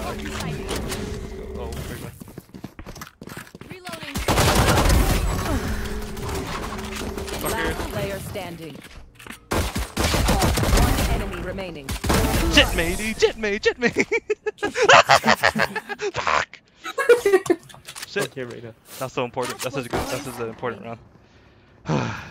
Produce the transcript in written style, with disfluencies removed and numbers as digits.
Oh, very good. Reloading. Fucker. Last player standing. One enemy remaining. Jet me, dude. Jet me. Jet me. Fuck. Shit. Okay, Rita. That's so important. That's such a good. That's such an important round.